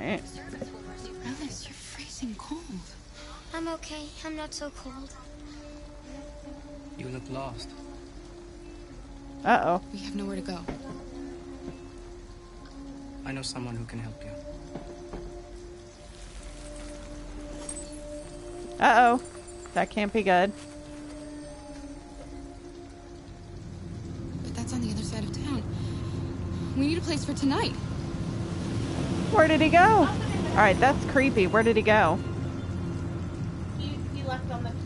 Alright. Alice, you're freezing cold. I'm okay. I'm not so cold. You look lost. Uh-oh. We have nowhere to go. I know someone who can help you. Uh-oh. That can't be good. But that's on the other side of town. We need a place for tonight. Where did he go? Alright, that's creepy. Where did he go? He left on the